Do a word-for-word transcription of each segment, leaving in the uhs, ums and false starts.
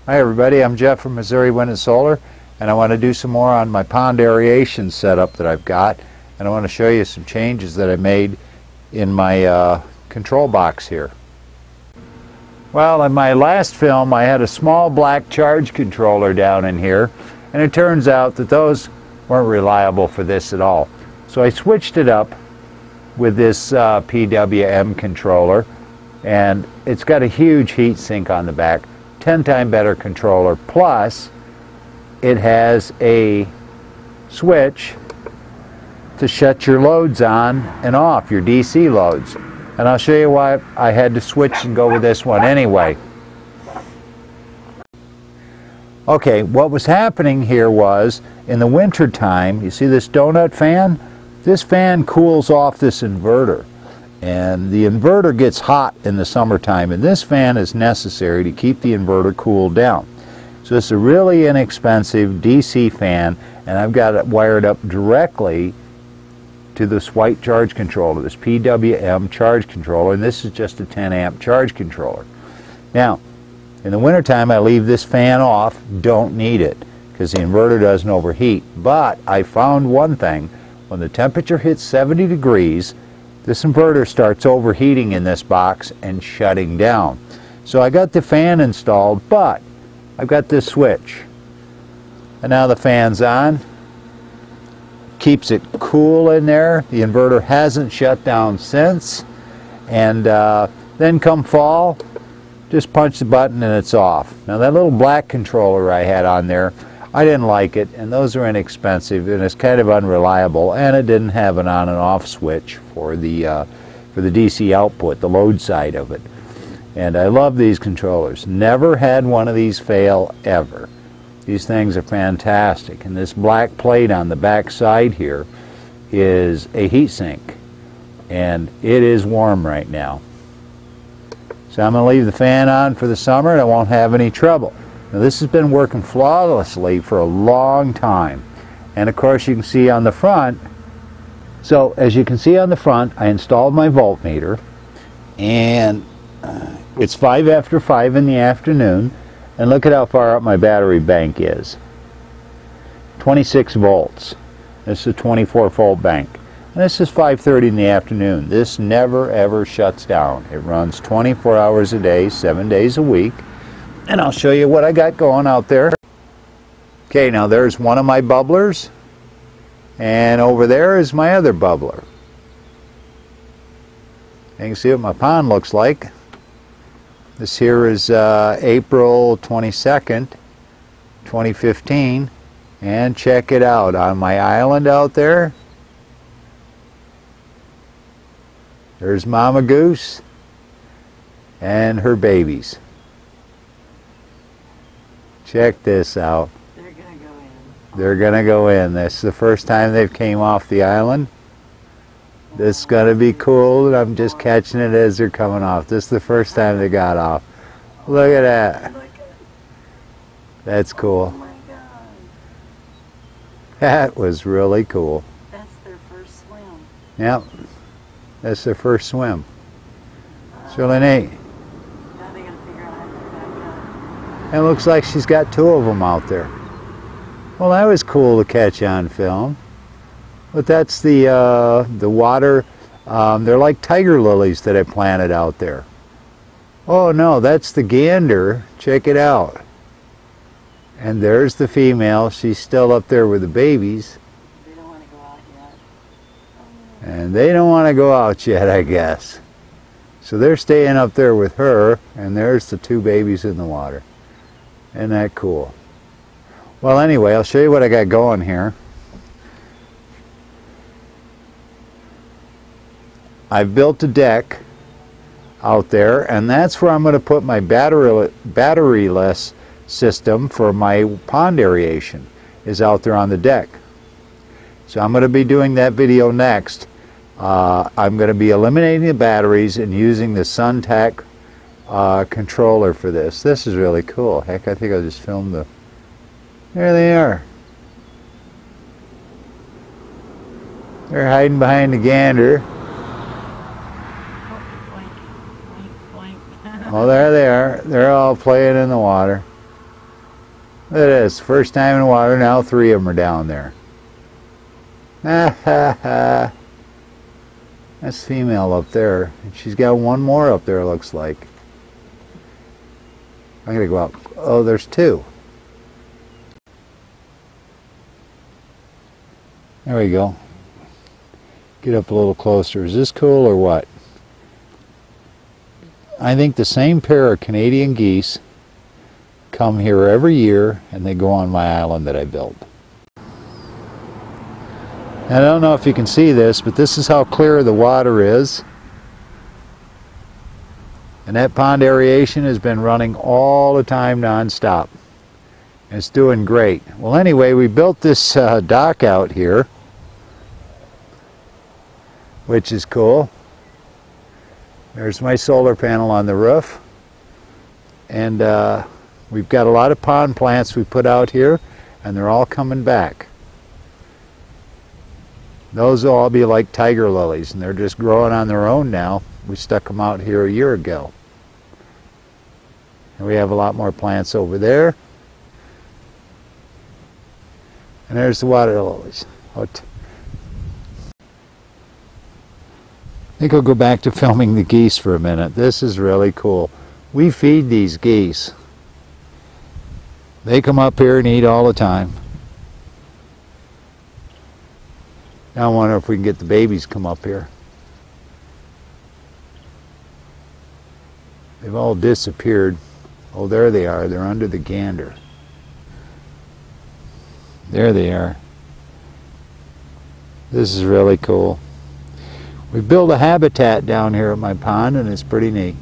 Hi everybody, I'm Jeff from Missouri Wind and Solar, and I want to do some more on my pond aeration setup that I've got, and I want to show you some changes that I made in my uh, control box here. Well, in my last film I had a small black charge controller down in here, and it turns out that those weren't reliable for this at all. So I switched it up with this uh, P W M controller, and it's got a huge heat sink on the back. ten time better controller, plus it has a switch to shut your loads on and off, your D C loads. And I'll show you why I had to switch and go with this one anyway. Okay, what was happening here was, in the winter time, you see this donut fan? This fan cools off this inverter. And the inverter gets hot in the summertime, and this fan is necessary to keep the inverter cooled down. So it's a really inexpensive D C fan, and I've got it wired up directly to this white charge controller, this P W M charge controller, and this is just a ten amp charge controller. Now, in the wintertime I leave this fan off, don't need it, because the inverter doesn't overheat. But I found one thing: when the temperature hits seventy degrees, this inverter starts overheating in this box and shutting down. So I got the fan installed, but I've got this switch. And now the fan's on. Keeps it cool in there. The inverter hasn't shut down since. And uh, then come fall, just punch the button and it's off. Now that little black controller I had on there, I didn't like it, and those are inexpensive, and it's kind of unreliable, and it didn't have an on and off switch for the uh, for the D C output, the load side of it. And I love these controllers. Never had one of these fail ever. These things are fantastic, and this black plate on the back side here is a heat sink, and it is warm right now. So I'm going to leave the fan on for the summer, and I won't have any trouble. Now this has been working flawlessly for a long time, and of course you can see on the front, so as you can see on the front, I installed my voltmeter, and uh, it's five after five in the afternoon, and look at how far up my battery bank is. twenty-six volts. This is a twenty-four volt bank, and this is five thirty in the afternoon. This never ever shuts down. It runs twenty-four hours a day, seven days a week. And I'll show you what I got going out there. Okay, now there's one of my bubblers, and over there is my other bubbler. You can see what my pond looks like. This here is uh, April twenty-second, twenty fifteen, and check it out. On my island out there, there's Mama Goose and her babies. Check this out. They're gonna go in. They're gonna go in. This is the first time they've came off the island. This is gonna be cool, and I'm just catching it as they're coming off. This is the first time they got off. Look at that. That's cool. Oh my God. That was really cool. That's their first swim. Yep. That's their first swim. It's really neat. Now they gotta figure out how to get back up. It looks like she's got two of them out there. Well, that was cool to catch on film. But that's the uh, the water. Um, they're like tiger lilies that I planted out there. Oh no, that's the gander. Check it out. And there's the female. She's still up there with the babies. They don't want to go out yet. And they don't want to go out yet, I guess. So they're staying up there with her, and there's the two babies in the water. Isn't that cool? Well, anyway, I'll show you what I got going here. I've built a deck out there, and that's where I'm going to put my battery batteryless system for my pond aeration, is out there on the deck. So I'm going to be doing that video next. Uh, I'm going to be eliminating the batteries and using the SunTech uh, controller for this. This is really cool. Heck, I think I'll just film the... There they are. They're hiding behind the gander. Boink, boink, boink. Oh, there they are. They're all playing in the water. Look at this, first time in water, now three of them are down there. Ha ha ha. That's female up there. And she's got one more up there, looks like. I'm gonna go out. Oh, there's two. There we go. Get up a little closer. Is this cool or what? I think the same pair of Canadian geese come here every year, and they go on my island that I built. And I don't know if you can see this, but this is how clear the water is. And that pond aeration has been running all the time non-stop. And it's doing great. Well, anyway, we built this uh, dock out here, which is cool. There's my solar panel on the roof. And uh, we've got a lot of pond plants we put out here, and they're all coming back. Those will all be like tiger lilies, and they're just growing on their own now. We stuck them out here a year ago. And we have a lot more plants over there. And there's the water lilies. I think I'll go back to filming the geese for a minute. This is really cool. We feed these geese. They come up here and eat all the time. Now I wonder if we can get the babies come up here. They've all disappeared. Oh, there they are. They're under the gander. There they are. This is really cool. We built a habitat down here at my pond, and it's pretty neat.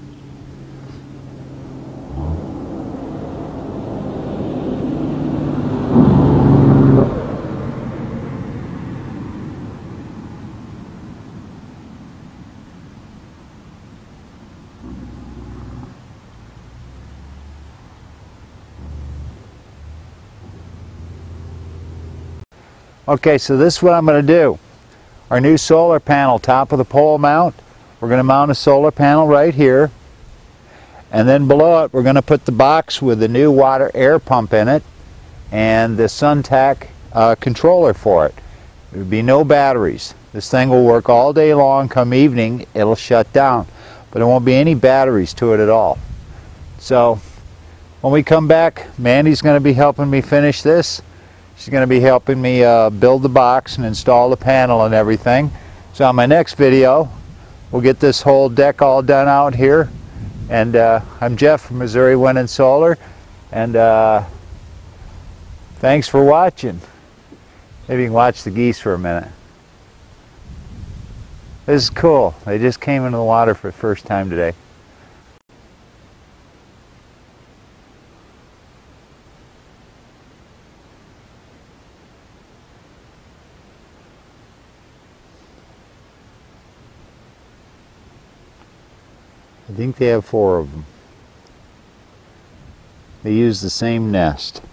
Okay, so this is what I'm going to do. Our new solar panel, top of the pole mount. We're going to mount a solar panel right here. And then below it, we're going to put the box with the new water air pump in it and the Suntac uh, controller for it. There will be no batteries. This thing will work all day long. Come evening, it'll shut down. But there won't be any batteries to it at all. So when we come back, Mandy's going to be helping me finish this. She's going to be helping me uh, build the box and install the panel and everything. So on my next video, we'll get this whole deck all done out here. And uh, I'm Jeff from Missouri Wind and Solar. And uh, thanks for watching. Maybe you can watch the geese for a minute. This is cool. They just came into the water for the first time today. I think they have four of them. They use the same nest.